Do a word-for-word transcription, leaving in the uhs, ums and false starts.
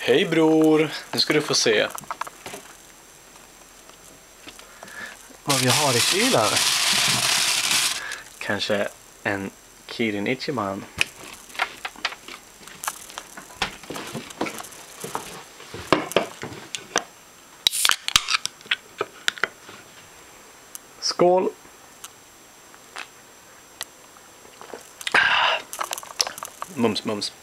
Hej bror, nu ska du få se vad vi har i kylen. kanske en Kirin Ichiban. Skål! Mums, mums.